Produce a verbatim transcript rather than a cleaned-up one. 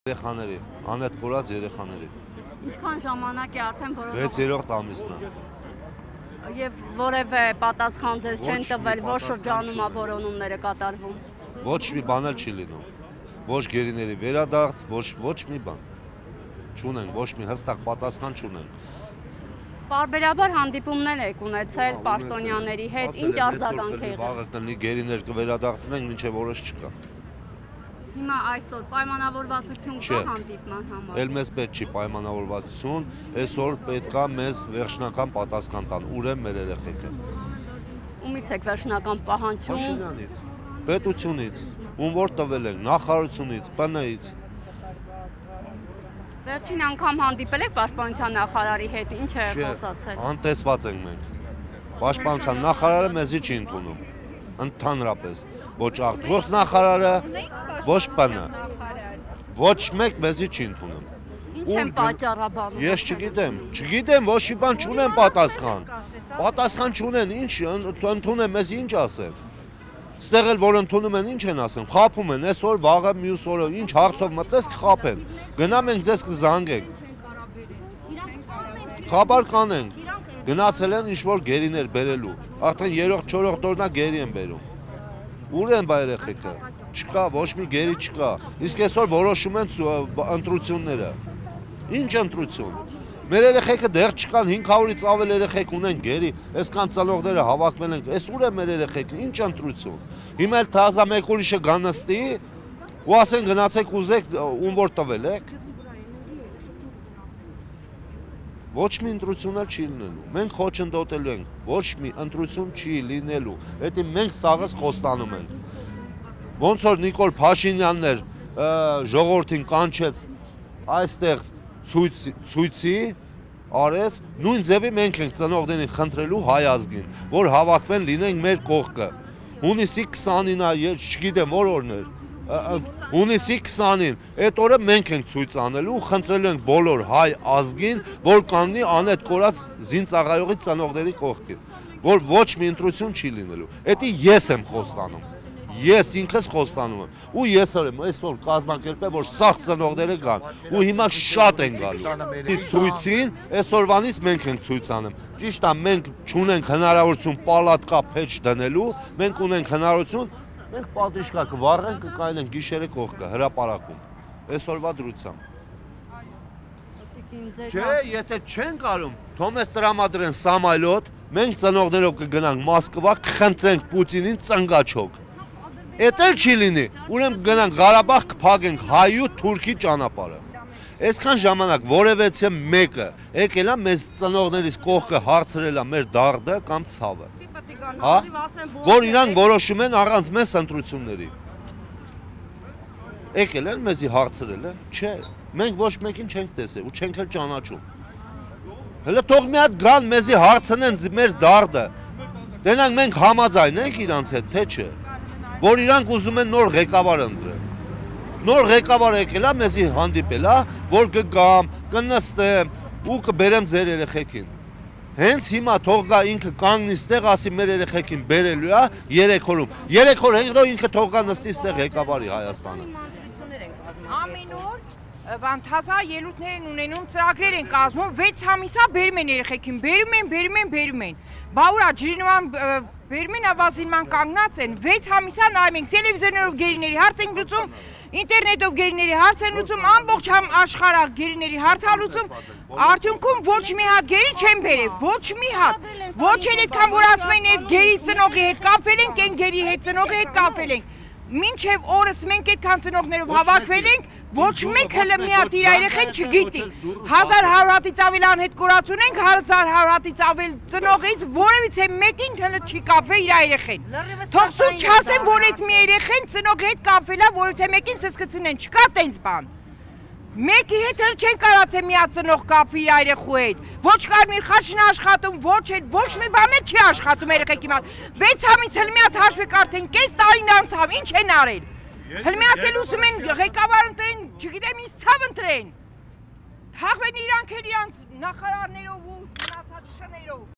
Երեխաների, անետ կորած երեխաների։ Ինչքան ժամանակ է արդեն որոնով։ վեցերորդ ամիսն է։ Եվ որևէ պատասխան ձեզ չեն տվել, որ շրջանում է որոնումները կատարվում։ Ոչ մի բան էլ չի լինում։ Ոչ գերիների վերադարձ, ոչ ոչ մի բան։ Չունենք, ոչ մի հստակ պատասխան չունենք։ Պարբերաբար հանդիպումներ եք ունեցել պաշտոնյաների հետ, ինչ արձագանք է եղել։ Վաղը կլինի գերիներ կվերադարձնենք, մինչև որոշ չկա։ Հիմա այսօր պայմանավորվածություն կա հանդիպման համար։ Էլ մեզ պետք չի պայմանավորվածություն, այսօր պետք է մեզ վերջնական պատասխան տան, ուր են մեր երեխեքը։ Ումից եք վերջնական պահանջում։ Փաշինյանից, պետությունից, ում որ տվել ենք, նախարարությունից, Պ Ն-ից։ Վերջին անգամ հանդիպել եք պաշտպանության նախարարի հետ, ինչ է խոսացել։ Անտեսված ենք մենք։ Պաշտպանության նախարարը մեզի չի ընդունում։ Ընդհանրապես, ոչ արտգործ նախարարը, ոչ Պ Ն։ Ոչ մեկ մեզի չի ընդունում։ Ինչ են պատճառաբանում։ Ես չգիտեմ, չգիտեմ, ոչ մի բան չունեմ պատասխան։ Պատասխան չունեն, ինչ ընդունեն, մեզ ինչ ասեն։ Ստեղ էլ որ ընդունում են, ինչ են ասում, խափում են, այսօր վաղը մյուս օրը, ինչ հարցով մտնես կխափեն։ Գնամ ենք ձեզ կզանգենք։ Խաբար կանենք։ Գնացել են ինչ-որ գերիներ բերելու, արդեն երրորդ չորրորդ օրնա գերի են բերում։ Ուր են բա երեխեքը։ Չկա, ոչ մի գերի չկա։ Իսկ այսօր որոշում են ընտրությունները։ Ինչ ընտրություն։ Մեր երեխեքը դեռ չկան, հինգ հարյուրից ավել երեխեք ունեն գերի, այսքան ծնողները հավաքվել են, այս ուր է մեր երեխեքը, ինչ ընտրություն։ Հիմա էլ թազա մեկ ուրիշը գանստի ու ասեն գնացեք ուզեք ում որ տվել եք։ Ոչ մի ընտրություն էլ չի լինելու։ Մենք խոչընդոտելու ենք, ոչ մի ընտրություն չի լինելու։ Դա մենք սաղս խոստանում ենք։ Ոնց որ Նիկոլ Փաշինյանն էր ժողովրդին կանչեց այստեղ ցույցի արեց, նույն ձևի մենք ենք ծնողներին խնդրելու հայ ազգին, որ հավաքվեն լինենք մեր կողքը։ Հունիսի քսանին, չգիտեմ որ օրն էր, հունիսի քսանին, այդ օրը մենք ենք ցույց անելու ու խնդրելու ենք բոլոր հայ ազգին, որ կանգնի անետ կորած զինծառայողի ծնողների կողքին, որ ոչ մի ընտրություն չի լինելու։ Դա ես եմ խոստանում։ Ես ինքս խոստանում եմ ու ես եմ այսօր կազմակերպել, որ սաղ ծնողները գան ու հիմա շատ են գալու։ Ցույցին այսօրվանից մենք ենք ցույց անում։ Ճիշտ է, մենք չունենք հնարավորություն պալատկա փեջ դնելու, մենք ունենք հնարավորություն, մենք պատիշկա կվառենք, կկայնենք գիշերը կողքը հրապարակում։ Այսօրվա դրությամբ։ Չէ, եթե չեն կարում, թոմես տրամադրեն Սամայլոտ, մենք ծնողներով կգնանք Մոսկվա, կխնդրենք Պուտինին ծնգաչոք։ Էդ էլ չի լինի, ուրեմն գնանք Ղարաբաղ կփակենք հայու թուրքի ճանապարհը։ Այսքան ժամանակ որևէցե մեկը եկել է մեզ ծնողներից կողքը հարցրել է մեր դարդը կամ ցավը։ Հա? Որ իրանք որոշում են առանց մեզ ընտրությունների։ Եկել են մեզի հարցրել են, չէ, մենք ոչ մեկին չենք տեսել ու չենք էլ ճանաչում։ Հələ թող մի հատ գան մեզի հարցնեն մեր դարդը։ Դենանք մենք համաձայնենք իրանց հետ, թե չէ։ Որ իրանք ուզում են նոր ղեկավար ընտրել։ Նոր ղեկավար եկել է մեզի հանդիպել է, որ կգամ, կնստեմ ու կբերեմ ձեր երեխեքին։ Հենց հիմա թող գա ինքը կանգնի ստեղ, ասի մեր երեխեքին բերելու է երեք օրում։ Երեք օր հետո ինքը թող գա նստի ստեղ ղեկավարի Հայաստանը։ Ամեն օր վանթազա ելույթներ են ունենում, ծրագրեր են կազմում, վեց ամիսա բերում են երեխեքին, բերում են, բերում են, բերում են։ Բա ուրա ջրինման բերում են ավազինման կանգնած են, վեց ամիսա նայում ենք, տելևիզորներով գերիների հարց ենք լուծում, ինտերնետով գերիների հարց են լուծում, ամբողջ աշխարհ գերիների հարց ա լուծում, արդյունքում ոչ մի հատ գերի չեն բերել, ոչ մի հատ։ Ոչ էլ այդքան որ ասում են, այս գերի ծնողի հետ կապվել ենք, այն գերի հետ ծնողի հետ կապվել ենք։ Մինչև օրս մենք այդքան ծնողներով հավաքվել ենք, ոչ մեկ հələ մի հատ իր երեխեն չգիտի։ հազար հարյուր հատից ավել անհետ կորած ունենք, հազար հարյուր հատից ավել ծնողից, որևիցե մեկին հələ չի կապվել իր երեխեն։ Թող սուտ չասեն, որ այդ մի երեխեն ծնողի հետ կապվել է, որևիցե մեկին սսկցնեն, չկա տենց բան։ Մեկի հետ էլ չեն կարացել մի հատ ծնող կապվի իր երեխու հետ։ Ոչ կարմիր խաչն է աշխատում, ոչ էլ ոչ մի բան էլ չի աշխատում երեխեքի համար։ վեց ամիս հələ մի հատ հաշվեք արդեն կես տարին անցավ, ինչ են արել։ Հələ մի հատ էլ ուզում են ղեկավար ընտրեն, չգիտեմ ինչ ցավ ընտրեն։ Թաղվեն իրանք էլ իրանք նախարարներով ու մնացած շներով։